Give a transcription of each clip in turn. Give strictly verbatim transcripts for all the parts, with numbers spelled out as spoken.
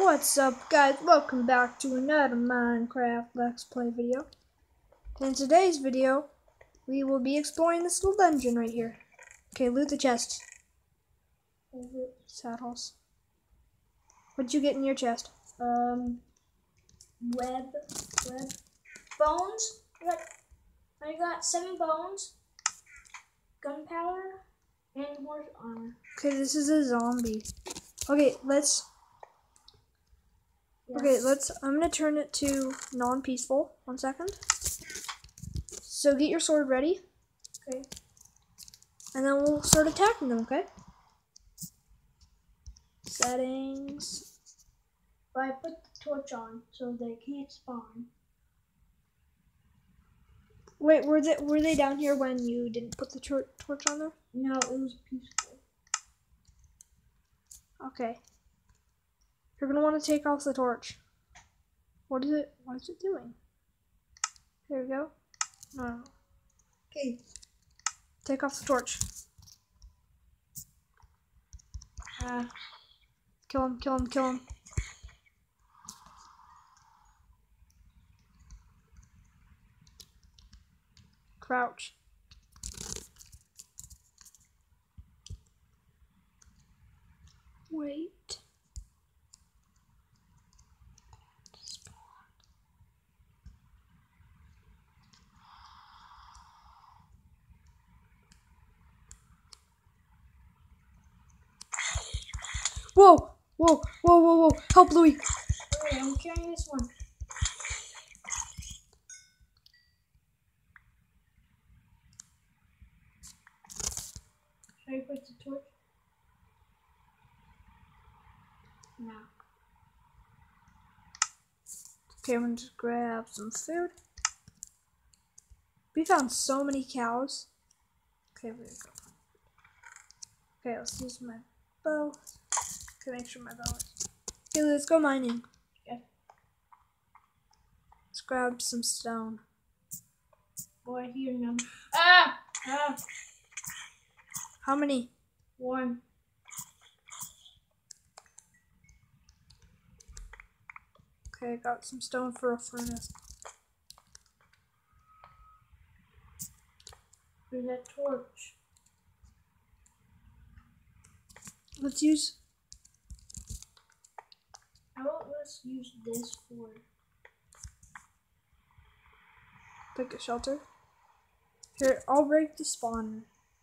What's up, guys? Welcome back to another Minecraft Let's Play video. In today's video, we will be exploring this little dungeon right here. Okay, loot the chest. Saddles. What'd you get in your chest? Um, web, web, bones. I got, I got seven bones, gunpowder, and horse armor. Okay, this is a zombie. Okay, let's. Yeah. Okay, let's. I'm gonna turn it to non-peaceful. One second. So get your sword ready. Okay. And then we'll start attacking them. Okay. Settings. But I put the torch on so they can't spawn. Wait, were they were they down here when you didn't put the tor torch on there? No, it was peaceful. Okay. You're gonna want to take off the torch. What is it? What is it doing? There we go. No, no, no. Okay. Take off the torch. Uh, Kill him! Kill him! Kill him! Crouch. Wait. Whoa! Whoa! Whoa! Whoa! Whoa! Help, Louis! okay, I'm carrying this one. Should I put the torch? No. Okay, I'm gonna just grab some food. We found so many cows. Okay, we go. Okay, let's use my bow. Okay, make sure my bow is. Okay, let's go mining. Okay. Let's grab some stone. Oh, I hear them. Ah! Ah! How many? One. Okay, I got some stone for a furnace. There's that torch. Let's use. How about let's use this for Pick a shelter. Here, I'll break the spawner.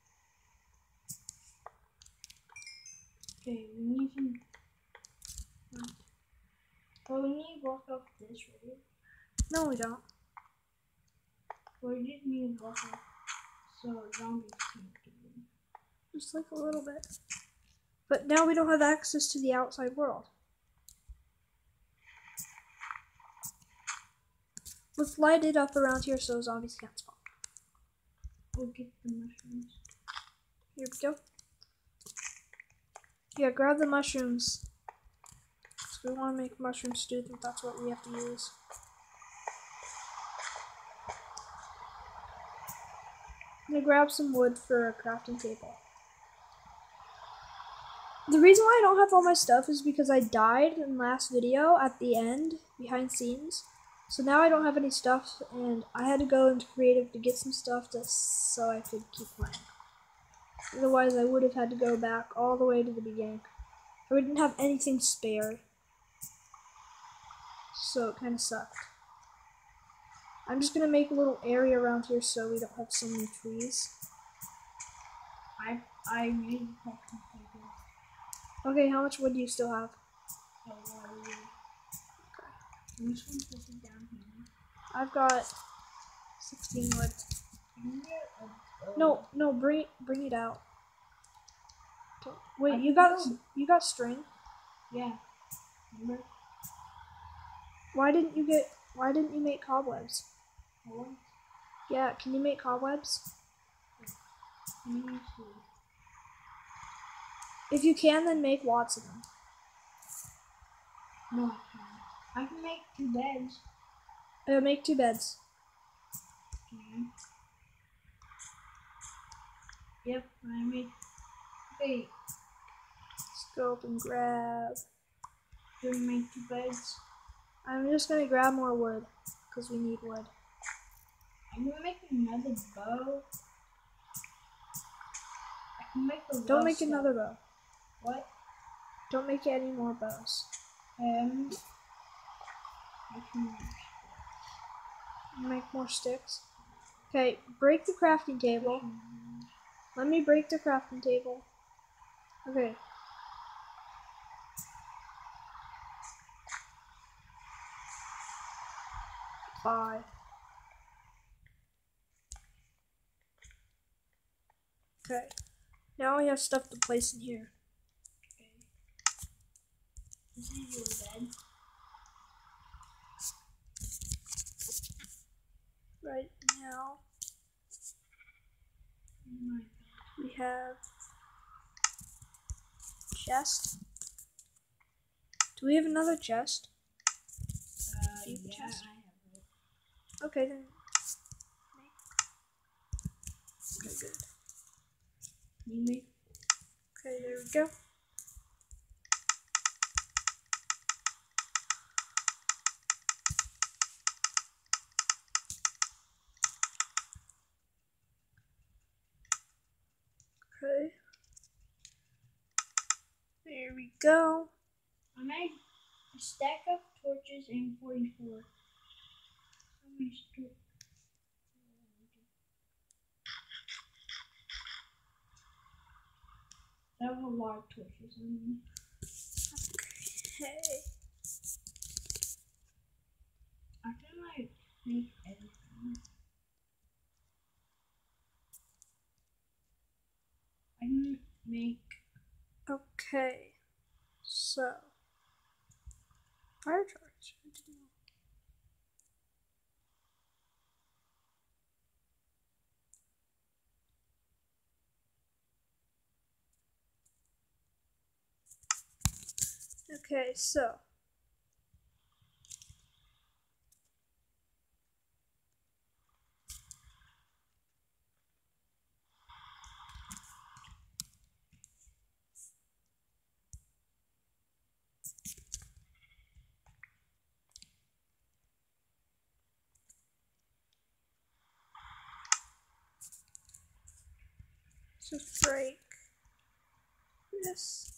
okay, we need some oh we need to walk off this, right? No, we don't. Or we just need to walk off so zombies can't get in. Just like a little bit. But now we don't have access to the outside world. Let's light it up around here so zombies can't spawn. We'll get the mushrooms. Here we go. Yeah, grab the mushrooms. So we want to make mushroom stew, then that's what we have to use. I'm gonna grab some wood for a crafting table. The reason why I don't have all my stuff is because I died in the last video at the end, behind scenes. So now I don't have any stuff, and I had to go into creative to get some stuff to, so I could keep playing. Otherwise, I would have had to go back all the way to the beginning. I didn't have anything spared. So it kind of sucked. I'm just going to make a little area around here so we don't have so many trees. I I made the crafting table. Okay, how much wood do you still have? So uh, we I'm just gonna put it down here. I've got sixteen wood. Can you get a bow? No, no, bring it, bring it out. Okay. Wait, I you got know. you got string? Yeah. Remember? Why didn't you get? Why didn't you make cobwebs? What? Yeah, can you make cobwebs? Me too. If you can, then make lots of them. No, I can't. I can make two beds. Uh, make two beds. Okay. Yep, I made. Wait. Let's go up and grab. Should we make two beds? I'm just gonna grab more wood because we need wood. I'm gonna make another bow. I can make a Don't make stuff. another bow. What? Don't make any more bows. Um. I can Make more sticks. Okay, break the crafting table. Let me break the crafting table. Okay. Five. Okay. Now we have stuff to place in here. Okay. This is your bed. Right now My we have chest. Do we have another chest? Uh, You yeah, chest? I have it. Okay then. Okay, good. You make. Okay, there we go. Okay. There we go. I made a stack of torches and forty-four. How many sto- I have a lot of torches on me. Okay. I can like make everything. I can make. Okay. So fire charge. I didn't know. Okay, so just break this.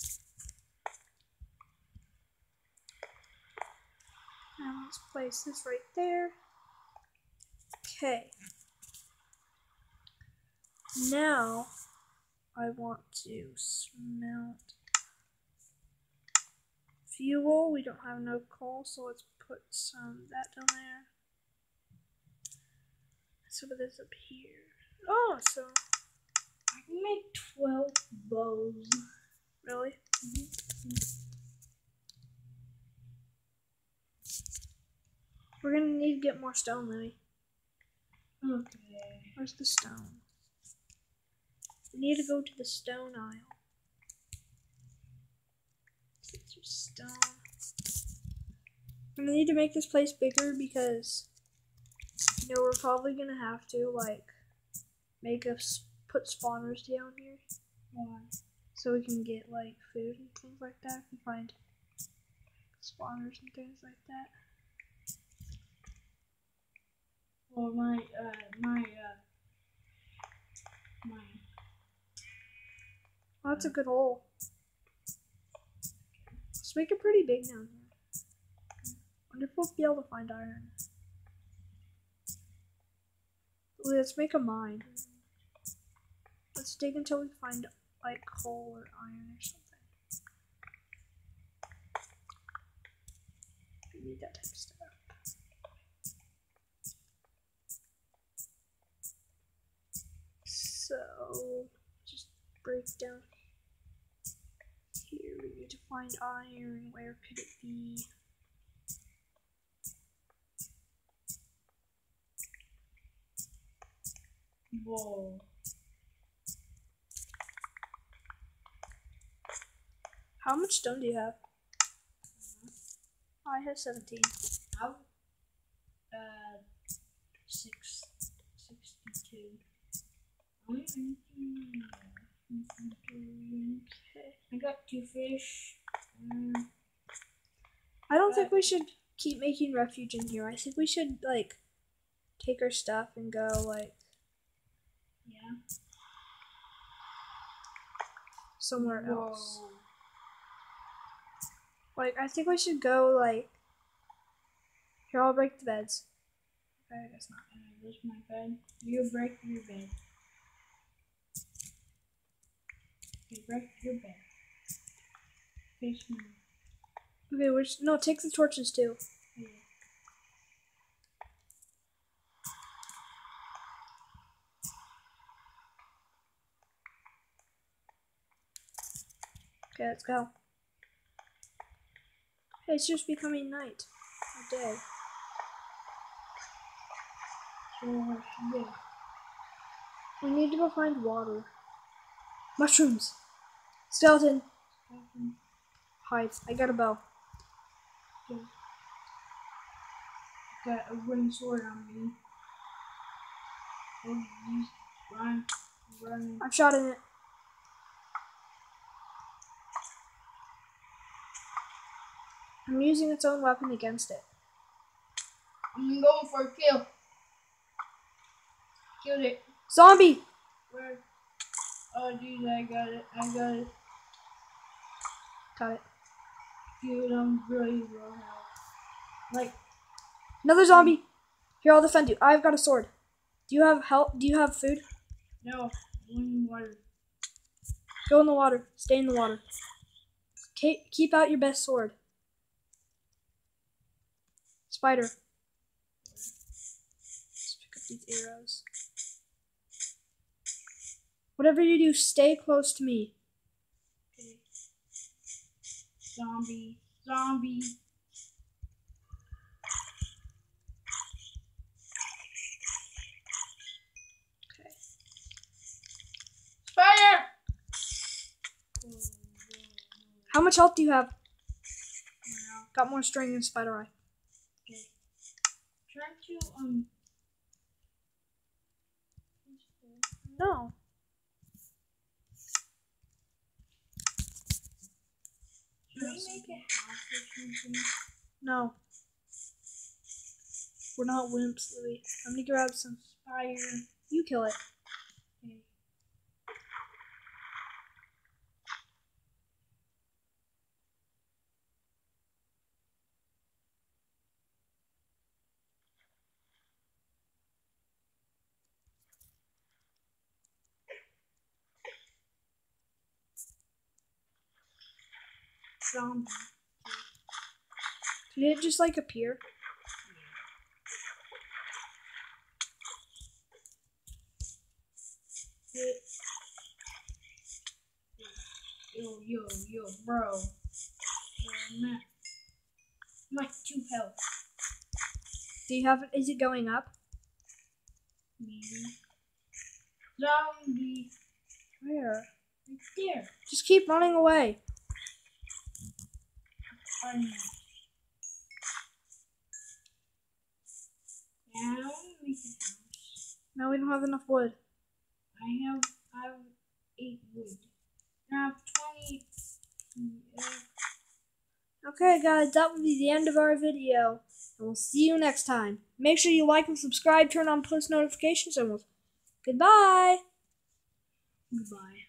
Now let's place this right there. Okay. Now I want to smelt fuel. We don't have no coal, so let's put some of that down there. Some of this up here. Oh, so I can make twelve bows. really? Mm-hmm. We're gonna need to get more stone, Louie. Okay. Where's the stone? We need to go to the stone aisle. Get some stone. We need to make this place bigger because, you know, we're probably gonna have to like make us put spawners down here. Why? So we can get like food and things like that. We can find spawners and things like that. Well, my uh, my uh, my. Oh, that's a good hole. Let's make it pretty big down here. Wonder if we'll be able to find iron. Let's make a mine. Let's dig until we find like coal or iron or something. We need that type of stuff. So just break down here. We need to find iron. Where could it be? Whoa. How much stone do you have? I have seventeen. I've uh six sixty-two. Mm-hmm. Okay. I got two fish. Um, I don't think we should keep making refuge in here. I think we should, like, take our stuff and go, like, Yeah. somewhere Whoa. else. Like, I think we should go, like, here, I'll break the beds. Okay, I guess not. Uh, this is my bed. You break your bed. You break your bed. Face me. Okay, we're just, no, take the torches too. Yeah. Okay, let's go. Hey, it's just becoming night. Or day. So what should we do? We need to go find water. Mushrooms! Skeleton! Um, Hide. I got a bow. just got a wooden sword on me. And you run, run. I've shot in it. I'm using its own weapon against it. I'm going for a kill. Killed it. Zombie! Where? Oh, jeez, I got it. I got it. Got it. Dude, I'm really low health. Like, Another zombie! Here, I'll defend you. I've got a sword. Do you have help? Do you have food? no, one water. Go in the water. Stay in the water. Keep, keep out your best sword. Spider. Let's pick up these arrows. Whatever you do, stay close to me. Okay. Zombie. Zombie. Okay. Spider! How much health do you have? Now, Got more string than Spider Eye. okay. Try to, um. No. Should we make a house or something? No. We're not wimps, Louie. I'm gonna grab some fire. You kill it. Okay. Zombie. Did it just like appear? Yo, yo, yo, bro. Yo, man. I'm like two health. Do you have it? Is it going up? Maybe. Zombie. Where? Right there. Just keep running away. I know. Now, make a house. No, we don't have enough wood. I have, I have eight wood. I have twenty. Uh, Okay, guys, that will be the end of our video. And we'll see you next time. Make sure you like and subscribe, turn on post notifications, and we'll... Goodbye! goodbye.